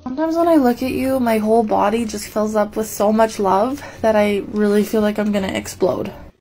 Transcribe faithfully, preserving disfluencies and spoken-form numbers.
Sometimes when I look at you, my whole body just fills up with so much love that I really feel like I'm gonna explode.